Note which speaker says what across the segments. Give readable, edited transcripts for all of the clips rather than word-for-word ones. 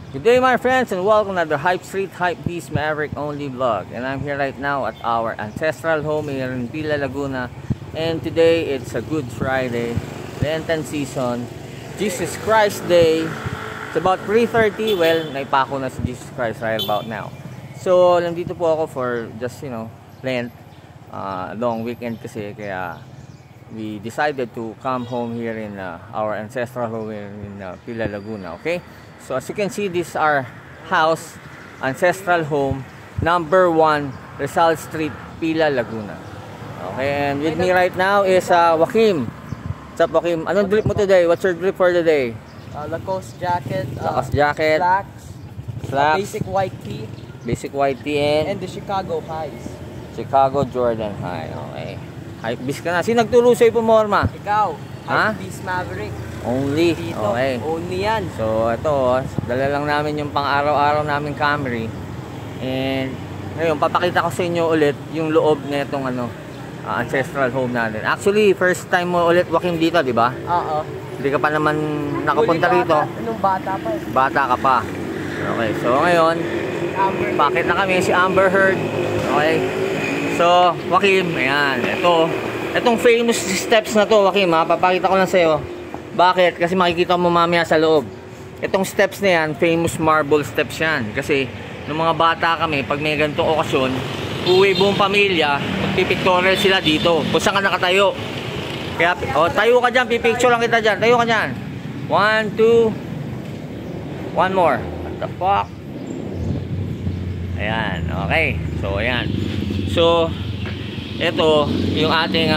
Speaker 1: Good day my friends and welcome to the Hype Street Hype Beast Maverick Only Vlog. And I'm here right now at our ancestral home here in Villa Laguna. And today it's a Good Friday, Lenten season, Jesus Christ Day. It's about 3:30. Well, naipako na si Jesus Christ right about now. So, nandito po ako for just, Lent. Long weekend kasi, kaya we decided to come home here in our ancestral home here in Villa Laguna, okay? So as you can see, this is our house, ancestral home, number 1, Rizal Street, Villa Laguna. Okay, and with me right now is Joaquim. What's up, Joaquim? Anong drip mo today? What's your drip for today?
Speaker 2: Lacoste jacket,
Speaker 1: Lacoste jacket,
Speaker 2: slacks, basic white tee, and the Chicago highs.
Speaker 1: Chicago Jordan High, okay. Hype beast ka na. Sino nagturo sa'yo pumorma?
Speaker 2: Ikaw,
Speaker 1: ha?
Speaker 2: Hype Beast Maverick.
Speaker 1: Only,
Speaker 2: dito,
Speaker 1: okay.
Speaker 2: Only yan.
Speaker 1: So, ito, dala lang namin yung pang-araw-araw namin Camry. And, ngayon, papakita ko sa inyo ulit yung loob na itong ancestral home natin. Actually, first time mo ulit walking dito, di ba?
Speaker 2: Oo.
Speaker 1: Hindi ka pa naman nakapunta rito.
Speaker 2: Nung bata pa.
Speaker 1: Bata ka pa. Okay, so ngayon, bakit na kami si Amber Heard. Okay. So, Joaquim, ayan, itong famous steps na to, Joaquim, papakita ko lang sa'yo. Bakit? Kasi makikita mo mamaya sa loob. Itong steps na yan, famous marble steps yan. Kasi, nung mga bata kami, pag may ganitong okasyon, uwi buong pamilya, magpipictorial sila dito. Kung saan ka nakatayo. Kaya, tayo ka dyan, pipicture lang kita dyan. Tayo ka dyan. 1, 2, 1 more. What the fuck? Ayan, okay. So, ayan. So, ito, yung ating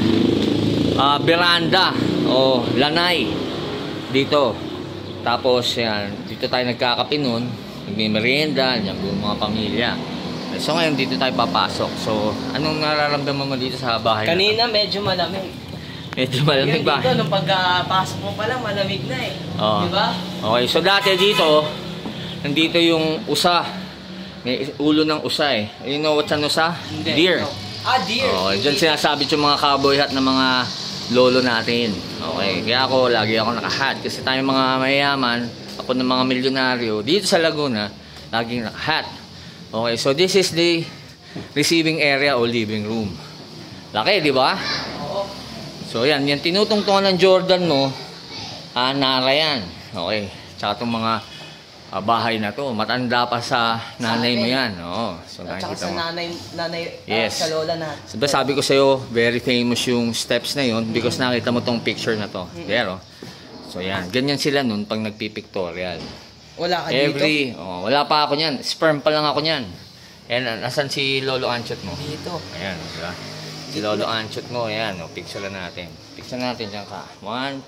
Speaker 1: veranda o lanay dito. Tapos, yan, dito tayo nagkakape nun. Nagmimerienda, yan yung mga pamilya. So, ngayon dito tayo papasok. So, anong nararamdaman mo dito sa bahay?
Speaker 2: Kanina, medyo malamig.
Speaker 1: Medyo malamig ba?
Speaker 2: Dito, nung pagpasok mo pa lang, malamig na eh.
Speaker 1: Oo.
Speaker 2: Diba?
Speaker 1: Okay, so dati dito, nandito yung usa. May ulo ng usa eh. You know what's an usa?
Speaker 2: Hindi.
Speaker 1: Deer.
Speaker 2: Deer.
Speaker 1: Oh, dyan sinasabit yung mga cowboy hat ng mga lolo natin. Okay, kaya ako, lagi ako naka-hat. Kasi tayo mga mayayaman, ako ng mga milyonaryo, dito sa Laguna, laging naka-hat. Okay, so this is the receiving area o living room. Laki, di ba?
Speaker 2: Oo.
Speaker 1: So yan, yan tinutungtungan ng Jordan mo, nara yan. Okay, tsaka itong mga bahay na to, matanda pa sa nanay mo yan. Oo. So,
Speaker 2: at saka sa nanay
Speaker 1: yes.
Speaker 2: Sa lola na.
Speaker 1: Diba sabi ko sa'yo, very famous yung steps na yun because nakita mo tong picture na to. Pero, so yan, ganyan sila nun pag nagpipictorial.
Speaker 2: Wala ka dito?
Speaker 1: Wala pa ako nyan. Sperm pa lang ako nyan. Ayan, nasan si Lolo Anchot mo?
Speaker 2: Dito.
Speaker 1: Ayan, diba? Si Lolo Anchot mo, ayan, picture natin. Picture natin dyan ka. 1,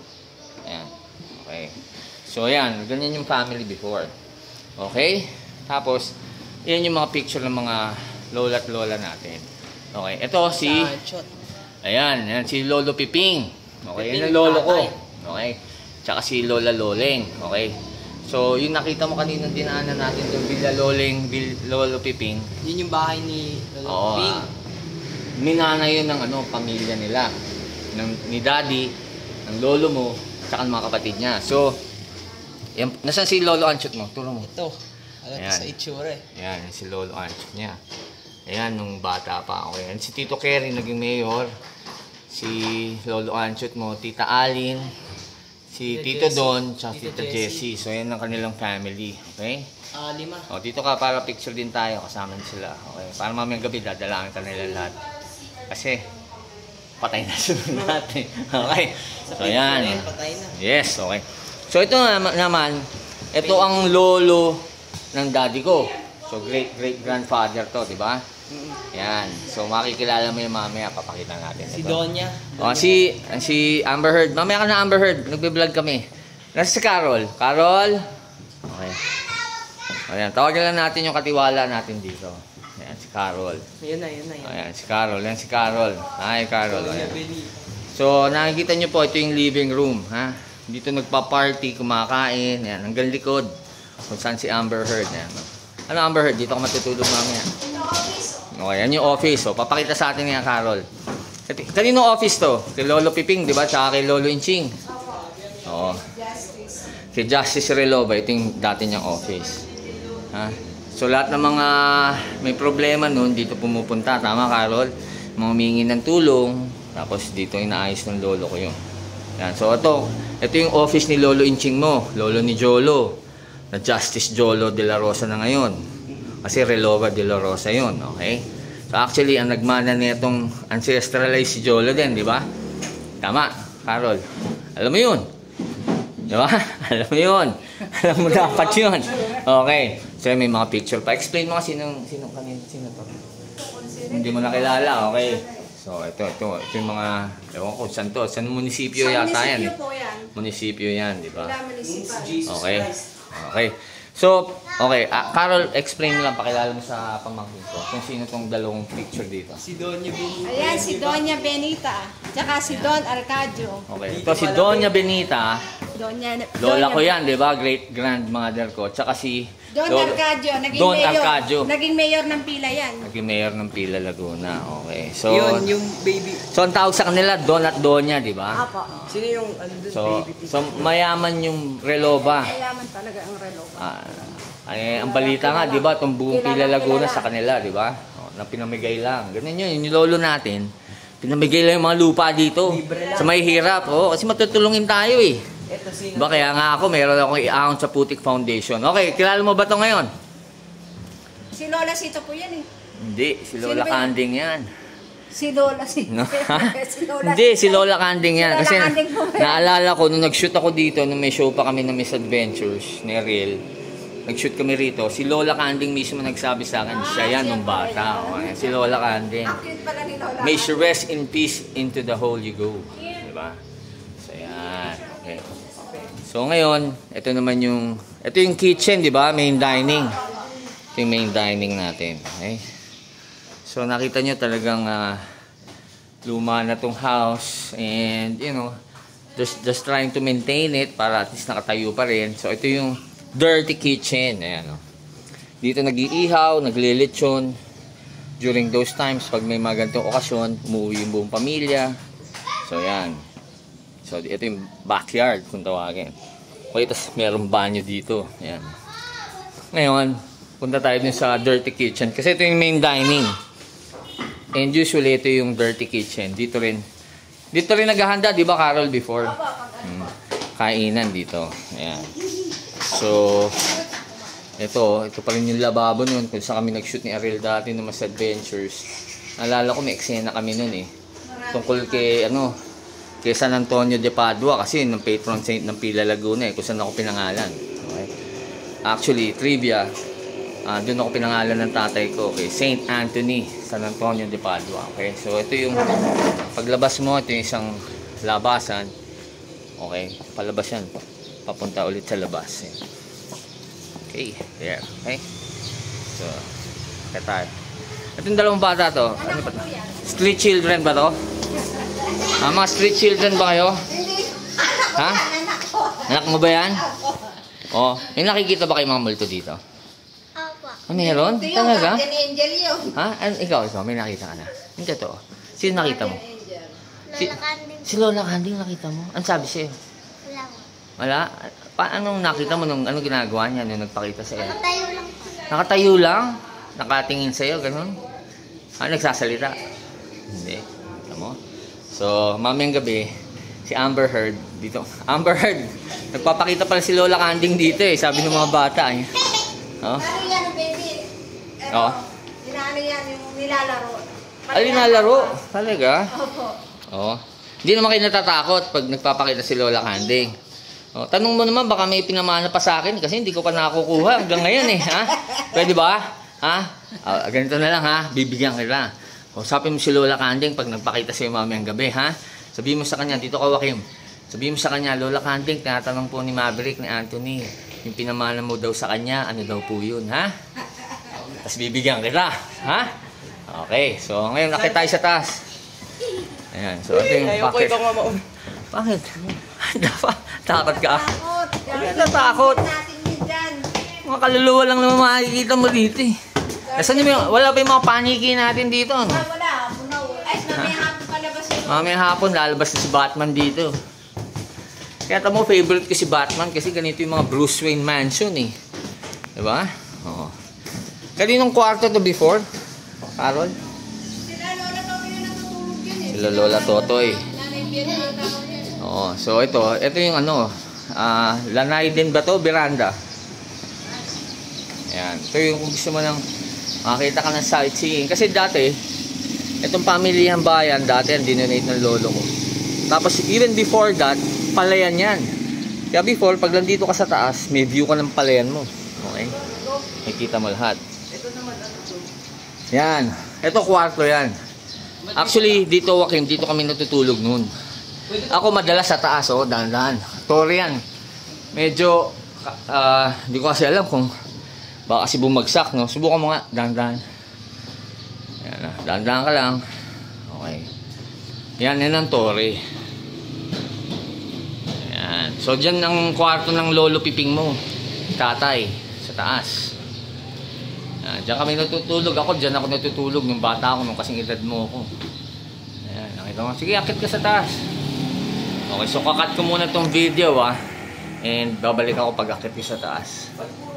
Speaker 1: 2, ayan. Okay. So, ayan. Ganyan yung family before. Okay? Tapos, yan yung mga picture ng mga lola at lola natin. Okay. Ito si... Ayan. Yan si Lolo Piping. Okay. Yan ang lolo ko. Okay. Tsaka si Lola Loleng. Okay. So, yung nakita mo kanina dinaanan natin yung Villa Loleng, Lolo Piping.
Speaker 2: Yun yung bahay ni Lolo Piping.
Speaker 1: Minana yun ng pamilya nila. Ni Daddy, ng lolo mo, tsaka ng mga kapatid niya. So, yan, nasaan si Lolo Anchot mo? Turo mo.
Speaker 2: Ito. Alam sa itsura eh.
Speaker 1: Ayan, si Lolo Anchot niya. Ayan, nung bata pa. Okay. Si Tito Kerry, naging mayor. Si Lolo Anchot mo, Tita Alin, si Tito Don, tsaka Tita Jessie. So, yan ang kanilang family. Okay?
Speaker 2: 5.
Speaker 1: O, dito ka para picture din tayo. Kasama sila. Okay? Para mamayang gabi, dadalangin ka nila lahat. Kasi, patay na sila lahat eh. Okay? So, ayan.
Speaker 2: Patay na.
Speaker 1: Yes, okay. So ito naman, ito ang lolo ng daddy ko. So great-great-grandfather to, di ba? Yan. So makikilala mo yung mamaya, papakita natin.
Speaker 2: Si Donya.
Speaker 1: Si Amber Heard. Mamaya ka na Amber Heard, nagbe-vlog kami. Nasa si Carol. Carol. Okay. Ayan, tawagan lang natin yung katiwala natin dito. Ayan, si Carol.
Speaker 2: Yan na.
Speaker 1: Ayan, si Carol. Ayan, si Carol. Hi, Carol. Ayan. So nakikita nyo po, ito yung living room. Ha? Dito nagpa-party, kumakain. Ayan, hanggang likod. Kung saan si Amber Heard. Ayan. Ano Amber Heard? Dito ka matutulog mamaya. Okay, yan yung office. So, papakita sa atin yan, Carol. Kanino office to? Kay Lolo Piping, di ba? Tsaka kay Lolo Inching. Oo. kay Justice Relova, ito yung dati niyang office. Ha? So lahat ng mga may problema noon dito pumupunta, tama Carol? Mga humingi ng tulong, tapos dito inaayos ng lolo ko yun. Yan. So ito yung office ni Lolo Inching mo, lolo ni Jolo, na Justice Jolo de la Rosa na ngayon. Kasi Relova de la Rosa yun, okay? So actually, ang nagmana nitong ancestralize si Jolo din, di ba? Tama, Carol. Alam mo yun? Di ba? Alam mo yun. Alam mo dapat yun. Okay. So may mga picture pa. Explain mo kasi sino to. Hindi mo nakilala. Okay. So ito yung mga, ewan ko, saan to? Saan munisipyo yata yan? Munisipyo yan, di ba? Okay. Okay. So, okay. Carol, explain mo lang, pakilala mo sa pamangkin ko kung sino tong dalawang picture dito.
Speaker 2: Si Doña Benita.
Speaker 3: Ayan, si Doña Benita. Tsaka si Don Arcadio.
Speaker 1: Okay. Ito si Doña Benita. Lola ko yan, di ba? Great grandmother ko. Tsaka si
Speaker 3: Don Arcadio.
Speaker 1: Don Arcadio.
Speaker 3: Naging mayor ng Pila yan.
Speaker 1: Naging mayor ng Pila, Laguna. Okay. So,
Speaker 2: Yun, yung baby.
Speaker 1: So, ang tawag sa kanila, Don at Doña, di ba?
Speaker 3: Apo.
Speaker 2: Sino yung baby?
Speaker 1: So, mayaman yung Relova.
Speaker 3: Mayaman talaga ang Relova.
Speaker 1: Ang balita nga, di ba? Itong buong Pila, Laguna sa kanila, di ba? Na pinamigay lang. Ganun yun. Yung lolo natin, pinamigay lang yung mga lupa dito. Sa may hirap. Oh, kasi matutulungin tayo eh. Diba? Kaya nga ako, meron akong i-account sa Putik Foundation. Okay, kilala mo ba ito ngayon?
Speaker 3: Si Lola Sito po yan eh.
Speaker 1: Hindi, si Lola Kanding yan.
Speaker 3: Si Lola Sito.
Speaker 1: No?
Speaker 3: Si Lola
Speaker 1: Hindi, si Lola Kanding yan.
Speaker 3: Si Lola
Speaker 1: Kasi
Speaker 3: Kanding po yan.
Speaker 1: naalala ko, nung nag-shoot ako dito, nung may show pa kami ng Miss Adventures ni Ariel, nag-shoot kami rito, si Lola Kanding mismo nagsabi sa akin, siya yan nung bata. Okay. Si Lola Kanding.
Speaker 3: Cute pala ni Lola.
Speaker 1: May she rest in peace into the hole you go. Diba? So, yan. Okay. So, ngayon, ito naman yung kitchen, di ba? Main dining. Ito yung main dining natin. Okay? So, nakita nyo talagang luma na tong house. And, you know, just trying to maintain it para at least nakatayo pa rin. So, ito yung dirty kitchen. Ayan, no? Dito nag-iihaw, naglilitsyon. During those times, pag may mga ganitong okasyon, umuwi yung buong pamilya. So, yan. So, ito yung backyard, kung tawagin. Okay, tapos merong banyo dito. Ayan. Ngayon, punta tayo din sa dirty kitchen. Kasi ito yung main dining. And usually, ito yung dirty kitchen. Dito rin naghahanda, di ba, Carol, before? Kainan dito. Ayan. So, ito pa rin yung lababo nun. Kung saan kami nag-shoot ni Ariel dati ng Mas Adventures. Naalala ko, may eksena kami nun eh. Tungkol kay, kay San Antonio de Padua, kasi ng patron saint ng Pila, Laguna eh, kung saan ako pinangalan. Okay? Actually, trivia, doon ako pinangalan ng tatay ko, kay Saint Anthony, San Antonio de Padua. Okay? So, ito yung paglabas mo, ito yung isang labasan. Okay? Palabas yan. Papunta ulit sa labas. Eh. Okay, there. Okay? So, kaya tayo. Itong dalawang bata to, ano ba to? Street children ba to? Mga street children ba kayo? Ha? Anak mo ba yan? Oh, may nakikita ba kayo mga multo dito? Opo. Meron? Talaga? Ha? Ikaw, may nakita ka na? Hindi to. Sino nakita mo? Si Lola Kanding nakita mo? Ano sabi sa'yo? Wala. Anong nakita mo? Anong ginagawa niya nung nagpakita sa'yo?
Speaker 4: Nakatayo lang.
Speaker 1: Nakatayo lang? Nakatingin sa'yo, ganun? Nagsasalita? Hindi. Kita mo? So, mamayang gabi, si Amber Heard dito. Amber Heard, nagpapakita pala si Lola Kanding dito eh. Sabi ng mga bata eh. Oh?
Speaker 3: Ano yan, baby?
Speaker 1: Oh?
Speaker 3: Ano yan, yung nilalaro.
Speaker 1: Nilalaro? Talaga?
Speaker 3: Opo.
Speaker 1: Oh. Hindi naman kayo natatakot pag nagpapakita si Lola Kanding. Oh, tanong mo naman, baka may pinamana pa sa akin kasi hindi ko pa nakukuha hanggang ngayon eh. Ha? Pwede ba? Ha? Ganito na lang ha, bibigyan kita. Usapin mo si Lola Kanding pag nagpakita sa'yo mamayang gabi, ha? Sabihin mo sa kanya, dito ka Joaquim. Sabihin mo sa kanya, Lola Kanding, tinatanong po ni Maverick, ni Anthony, yung pinamana mo daw sa kanya, ano daw po yun, ha? Tapos bibigyan kita, ha? Okay, so ngayon nakita tayo sa taas. Ayan, so ito yung bakit. Bakit? Takot ka? Bakit natakot? Mga kaluluwa lang naman makikita mo dito eh. Wala pa yung mga paniki natin dito. No?
Speaker 3: Wala. Ay, mamaya hapon palabas yun.
Speaker 1: Mamaya hapon lalabas na si Batman dito. Kaya tamo favorite ko si Batman kasi ganito yung mga Bruce Wayne mansion eh. Diba? Oo. Kaninong kwarto to before? Carol?
Speaker 3: Sila Lola Totoy na natutulog yun eh.
Speaker 1: Sila Lola Totoy.
Speaker 3: Nanay Pierre na tawag yan.
Speaker 1: Oo. So ito yung ano, lanay din ba to? Veranda. Ayan. Ito yung kung gusto mo ng makita ka ng sightseeing. Kasi dati, itong pamilyang bayan, dati ang dinonate ng lolo ko. Tapos even before that, palayan yan. Kaya before, pag nandito ka sa taas, may view ka ng palayan mo. Okay? Makikita mo lahat. Yan. Ito kwarto yan. Actually, dito Joaquin, dito kami natutulog noon. Ako madalas sa taas, oh, dahan-dahan. Tore yan. Medyo, di ko kasi alam kung baka kasi bumagsak, no? Subukan mo nga, dahan-dahan. Yan, dahan-dahan ka lang. Okay. Yan ang tore. Yan. So, dyan ang kwarto ng lolo piping mo. Tatay, sa taas. Yan, dyan kami natutulog. Dyan ako natutulog nung bata ako, nung kasing edad mo ako. Yan, nakita mo. Sige, akit ka sa taas. Okay, so kakat ko muna tong video, and babalik ako pag akit ko sa taas.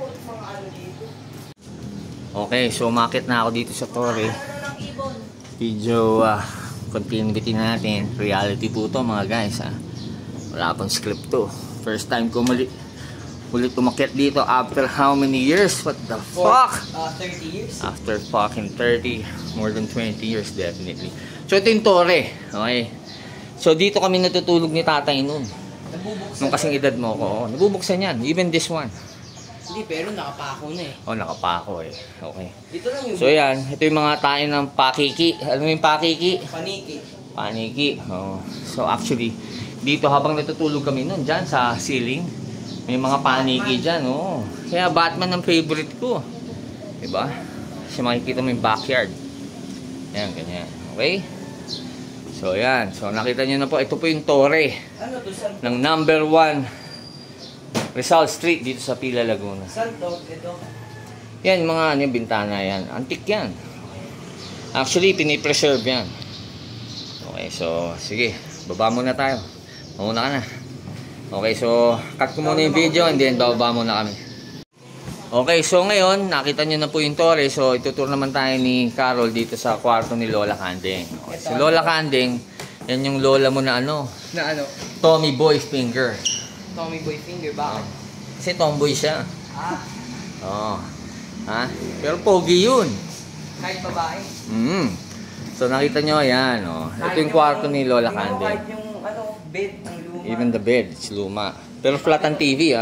Speaker 1: Okay, so umakit na ako dito sa tore. Video, continuity natin. Reality po to mga guys, Wala pang script to. First time ko ulit umakyat dito after how many years? What the fuck?
Speaker 2: 30 years.
Speaker 1: After fucking 30, more than 20 years definitely. So ito yung tore, okay? So dito kami natutulog ni tatay noon. Nung kasing edad mo ko, nabubuksan yan. Even this one.
Speaker 2: Hindi, pero nakapako na eh.
Speaker 1: Oh, nakapako eh. Okay.
Speaker 2: Dito lang yung...
Speaker 1: So yan, ito yung mga tayo ng pakiki. Ano yung pakiki?
Speaker 2: Paniki.
Speaker 1: Paniki. Oh. So actually, dito habang natutulog kami noon, dyan sa ceiling, may mga paniki dyan. Oh. Kaya Batman ang favorite ko. Diba? Kasi makikita mo yung backyard. Yan, ganyan. Okay? So yan. So nakita nyo na po, ito po yung tore.
Speaker 2: Ano to? Saan?
Speaker 1: Ng number 1 Rizal Street dito sa Pila, Laguna.
Speaker 2: Saan to? Ito?
Speaker 1: Yan, mga yung bintana yan. Antique yan. Actually, pinipreserve yan. Okay, so, sige. Baba muna tayo. Mauna ka na. Okay, so, cut ko muna yung video and then bababa muna kami. Okay, so ngayon, nakita nyo na po yung tore. So, itutur naman tayo ni Carol dito sa kwarto ni Lola Canding. Okay, si Lola Canding, yan yung lola mo na ano?
Speaker 2: Na ano?
Speaker 1: Tommy Boy Finger.
Speaker 2: Tommy Boy Finger, bakit?
Speaker 1: Kasi tomboy siya. Oo. Ha? Pero pogi yun.
Speaker 2: Kahit babae?
Speaker 1: So nakita nyo, ayan. Oh. Ito yung kwarto ni Lola Canding.
Speaker 2: Kahit yung bed, ang luma.
Speaker 1: Even the bed, it's luma. Pero flat ang TV,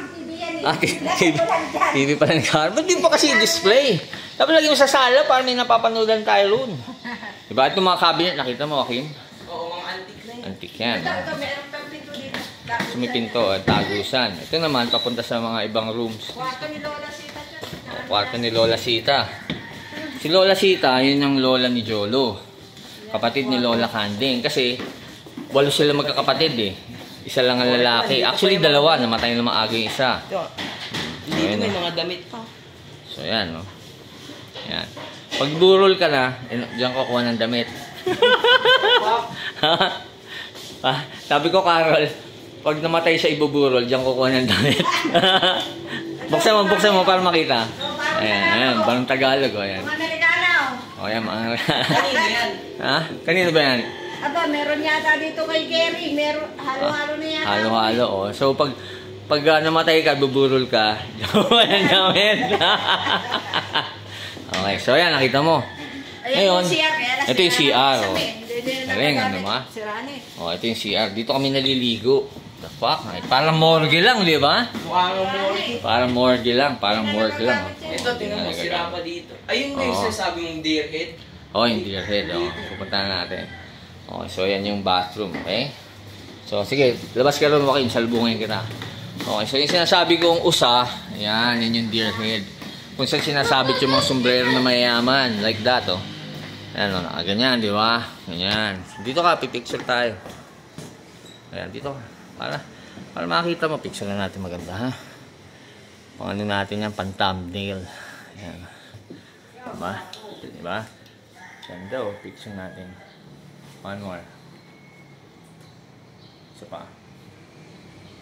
Speaker 1: TV pala ni Carl. Ba't di pa kasi display? Dapat lagi mo sa sala para may napapanoodan tayo roon. Diba? Ito mga cabinet, nakita mo, Joaquin?
Speaker 2: Oo, mga antique na yun.
Speaker 1: Antique yan.
Speaker 3: Ito, meron pang pinto dito.
Speaker 1: So may pinto at tagusan. Ito naman, papunta sa mga ibang rooms.
Speaker 3: Kwarto ni Lola Sita.
Speaker 1: Kwarto ni Lola Sita. Si Lola Sita, yun yung lola ni Jolo. Kapatid ni Lola Canding. Kasi, walo sila magkakapatid eh. Isa lang ang lalaki. Actually, dalawa. Namatay na maaga yung isa.
Speaker 2: Ito. Dito may mga damit pa.
Speaker 1: So, yan, no? Yan. Pag burol ka na, diyan ko kuha ng damit. Sabi ko, Carol, pag namatay siya ibuburol, diyan ko kuha ng damit. Buksan mo para makita. Ayan, barang Tagalog. Ayan.
Speaker 3: Mga Amerikano.
Speaker 1: O, yan, mga...
Speaker 2: Kanino yan?
Speaker 1: Ha? Kanino ba yan?
Speaker 3: Aba, meron yata dito kay Gary. Meron, halo-halo na yata.
Speaker 1: Halo-halo, oh. So, pag namatay ka, buburol ka, walang damit. Okay, so yan, nakita mo. Ngayon, ito yung CR, oh. Galing, ano ma? Oh, ito yung CR. Dito kami naliligo. The fuck? Ay, parang morgue lang, di ba? Parang morgue lang, Oh.
Speaker 2: Ito, tingnan mo, sira pa dito. Ayun na yung sinasabi mong deer head.
Speaker 1: Oh, yung deer head, oh. Pupuntahan natin. Okay, so yan yung bathroom, okay? So, sige, labas ka rin, Joaquin, salbungin kita. Okay, so yung sinasabi kong usa, yan yung deer head. Kung saan sinasabit yung mga sombrero na mayayaman, like that, oh. Ayan, oh, ganyan, di ba? Ganyan. Dito ka, pipicture tayo. Ayan, dito ka. Para makita mo, picture na natin maganda, ha? Pang ano natin yan, pang thumbnail. Ayan. Diba? Diba? Ganda, oh, picture natin. One more. Isa pa.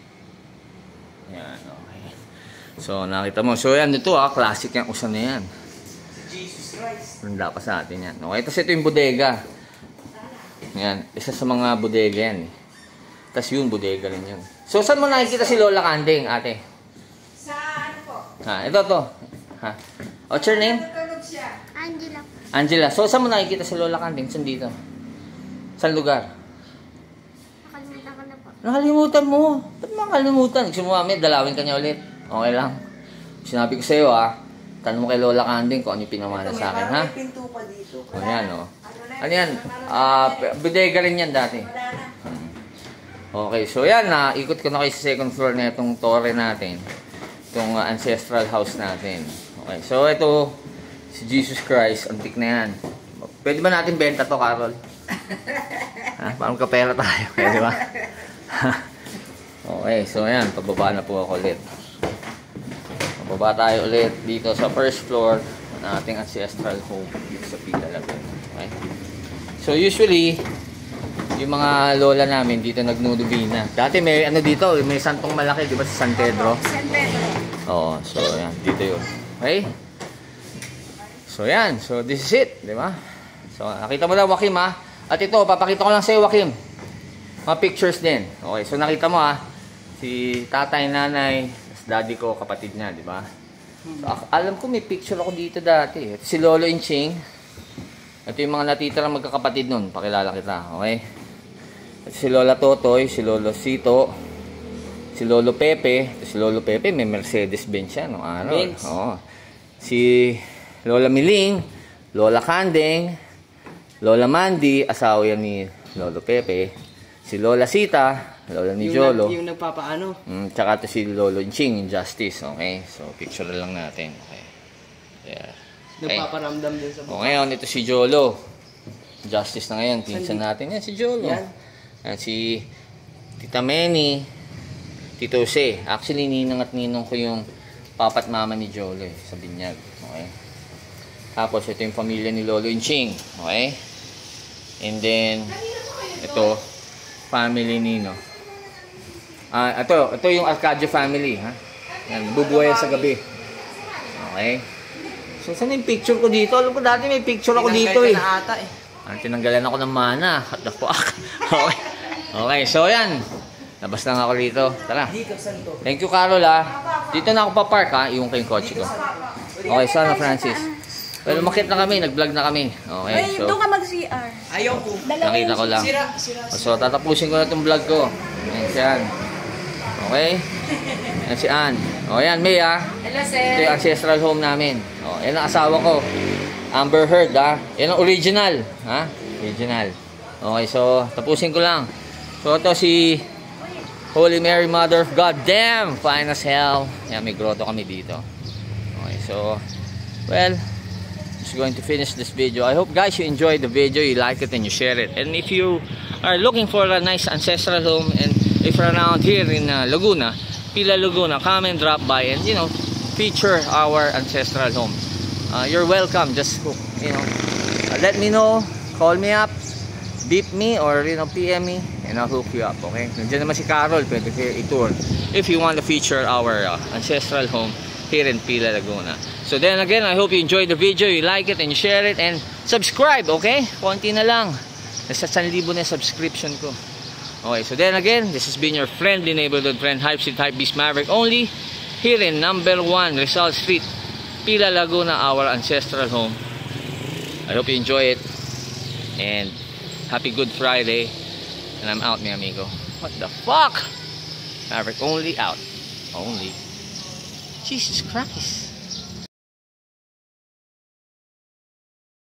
Speaker 1: Yan, okay. So, nakita mo. So, yan, ito classic yung usan na yan.
Speaker 2: Jesus Christ.
Speaker 1: Randa pa sa atin yan. Okay, tapos ito yung bodega. Yan, isa sa mga bodega yan. Tapos yung bodega rin yun. So, saan mo nakikita si Lola Kanding, ate?
Speaker 3: Sa ano po?
Speaker 1: Ha, ito to. Ha. What's your name?
Speaker 3: Tutulog siya.
Speaker 4: Angela.
Speaker 1: Angela. So, saan mo nakikita si Lola Kanding? Saan dito? Saan lugar?
Speaker 4: Nakalimutan ko na po.
Speaker 1: Nakalimutan mo. Ba't makalimutan? Gusto mo mami, dalawin ka niya ulit. Okay lang. Sinabi ko sa'yo tanong mo kay Lola Kanding kung ano yung pinamana sa akin, ha?
Speaker 2: May pinto pa dito.
Speaker 1: O yan, o. Ano yan? Bodega rin yan dati. Okay, so yan, ikot ko na kayo sa second floor na itong torre natin. Itong ancestral house natin. Okay, so ito, si Jesus Christ, antik na yan. Pwede ba natin benta to, Carol? Parang kapera tayo, di ba? Okay, so yan, pababa na po ako ulit. Pababa tayo ulit dito sa first floor ng ating ancestral home dito sa Pila Laguna. Okay? So usually, yung mga lola namin dito nagnudubina. Dati may ano dito, may santong malaki, di ba, sa San Pedro?
Speaker 3: San Pedro.
Speaker 1: Oo, so yan, dito yun. Okay? So yan, so this is it, di ba? So nakita mo na, Joaquim, At ito, papakita ko lang sa'yo, Joaquim. Mga pictures din. Okay, so nakita mo si tatay, nanay, daddy ko, kapatid niya, di ba? So, alam ko may picture ako dito dati. Ito si Lolo Inching. Ito yung mga natitira magkakapatid nun. Pakilala kita, okay? Ito si Lola Totoy, si Lolo Sito, si Lolo Pepe. Ito si Lolo Pepe, may Mercedes-Benz siya, no?
Speaker 2: Benz.
Speaker 1: Oo. Si Lola Miling, Lola Kanding, Lola Mandy, asawa yan ni Lolo Pepe. Si Lola Sita, Lola ni Jolo.
Speaker 2: Yung nagpapaano.
Speaker 1: Tsaka ito si Lolo Inching, yung Justice. Okay? So, picture lang natin. Okay. Yeah. Okay.
Speaker 2: Nagpaparamdam din sa
Speaker 1: O ngayon, ito si Jolo. Justice na ngayon. Pinsan natin yan, si Jolo.
Speaker 2: Yan.
Speaker 1: Yan, si Tita Meni, Tito Jose. Actually, ninang at ninong ko yung papat mama ni Jolo sa Binyag. Okay? Tapos, ito yung pamilya ni Lolo Inching. Okay? And then, ito, family nino. Ito yung Arcadio family, ha? Yan, bubuhay sa gabi. Okay? So, saan yung picture ko dito? Alam ko dati may picture ako dito,
Speaker 2: Tinanggal ka na ata,
Speaker 1: Tinanggalan ako ng mana. What the fuck? Okay. Okay, so yan. Labas lang ako dito. Tara.
Speaker 2: Dito, Santo.
Speaker 1: Thank you, Carol, Dito na ako pa-park, Iwan ko yung kotse ko. Okay, sana, Francis. Well, umakit na kami. Nag-vlog na kami. Okay, so
Speaker 3: Doon ka mag-CR.
Speaker 2: Ayaw ko.
Speaker 1: nakita ko lang.
Speaker 2: Sira.
Speaker 1: So, tatapusin ko na itong vlog ko. Ayan si Ann. Okay? Ayan si Ann. O, yan, May,
Speaker 3: Hello,
Speaker 1: Ito
Speaker 3: sir.
Speaker 1: yung ancestral home namin. O, yan ang asawa ko. Amber Heard, Yan ang original. Original. Okay, so, tapusin ko lang. So, ito si Holy Mary, Mother of God. Damn! Fine as hell. Yan, may grotto kami dito. Okay, so, well, just going to finish this video. I hope, guys, you enjoyed the video, you like it, and you share it. And if you are looking for a nice ancestral home, and if you're around here in Laguna, Pila Laguna, come and drop by and, feature our ancestral home. You're welcome. Just, let me know, call me up, beep me, or, PM me, and I'll hook you up, okay? Nandiyan naman si Carol, pwede kayo i-tour if you want to feature our ancestral home here in Pila Laguna. So then again, I hope you enjoyed the video, you like it, and you share it, and subscribe, okay? Konti na lang. Nasa 1,000 na subscription ko. Okay, so then again, this has been your friendly neighborhood friend, Hype Street Hype Beast Maverick, only here in number 1 Rizal Street, Pila Laguna, our ancestral home. I hope you enjoy it, and happy Good Friday, and I'm out, mi amigo. What the fuck? Maverick only out. Only. Jesus Christ.